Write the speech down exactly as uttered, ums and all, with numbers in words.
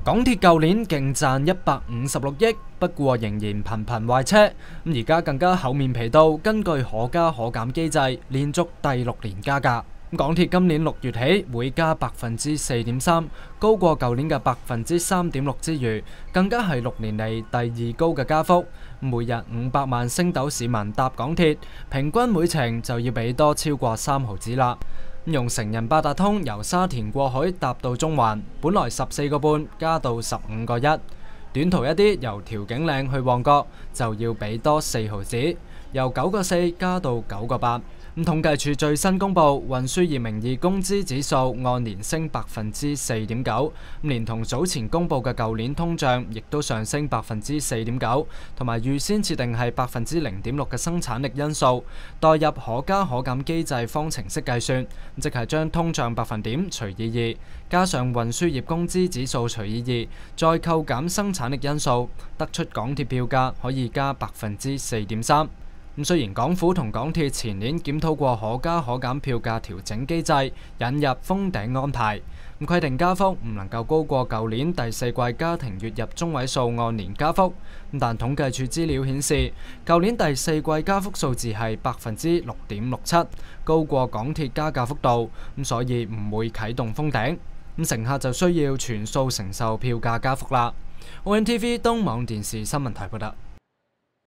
港鐵舊年勁賺一百五十六億，不過仍然頻頻壞車。咁而家更加厚面皮到，根據可加可減機制，連續第六年加價。港鐵今年六月起會加百分之四點三，高過舊年嘅百分之三點六之餘，更加係六年嚟第二高嘅加幅。每日五百萬星斗市民搭港鐵，平均每程就要俾多超過三毫子啦。用成人八達通由沙田過海搭到中環，本來十四個半加到十五個一。短途一啲由調景嶺去旺角就要俾多四毫子，由九個四加到九個八。咁統計處最新公布，運輸業名義工資指數按年升百分之四點九，連同早前公布嘅舊年通脹，亦都上升百分之四點九，同埋預先設定係百分之零點六嘅生產力因素，代入可加可減機制方程式計算，即係將通脹百分點除以二，加上運輸業工資指數除以二，再扣減生產力因素，得出港鐵票價可以加百分之四點三。咁雖然港府同港鐵前年檢討過可加可減票價調整機制，引入封頂安排，咁規定加幅唔能夠高過舊年第四季家庭月入中位數按年加幅。但統計處資料顯示，舊年第四季加幅數字係百分之六點六七，高過港鐵加價幅度，咁所以唔會啟動封頂。咁乘客就需要全數承受票價加幅啦。O N T V 東網電視新聞台報道。